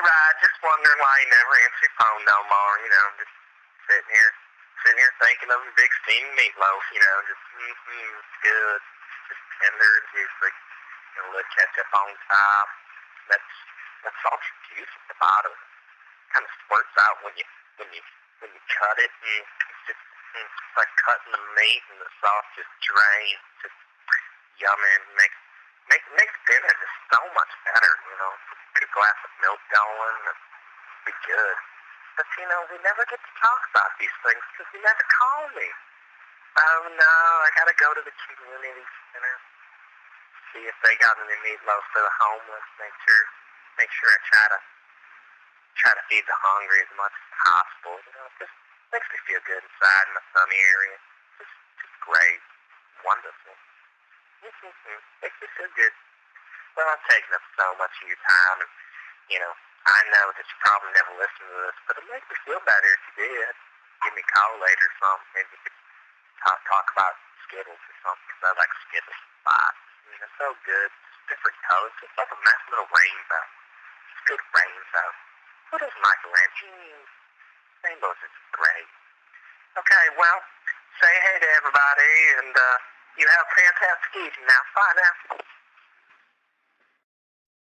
right. Just wondering why you never answer your phone no more. You know, just sitting here thinking of a big steaming meatloaf. You know, just it's good, just tender and juicy. You know, a little ketchup on top. That's salted juice at the bottom. Kind of squirts out when you cut it. It's just it's like cutting the meat and the sauce just drains. Just yummy. And makes dinner just so much better. You know, get a glass of milk going. It'd be good. But you know, we never get to talk about these things because you never call me. Oh no, I gotta go to the community center. See if they got any meatloaf for the homeless. Make sure I try to feed the hungry as much as possible. You know, it just makes me feel good inside in the sunny area. Just great, wonderful. Makes me feel good. Well, I'm taking up so much of your time, and you know, I know that you probably never listen to this, but it makes me feel better if you did. Give me a call later or something, and you could talk about Skittles or something, because I like Skittles spots. You know, so good. Just different colors. It's like a nice little rainbow. It's good rainbow. Who doesn't like a rainbow? Rainbows are great. Okay, well, say hey to everybody, and you have a fantastic evening now. Bye now.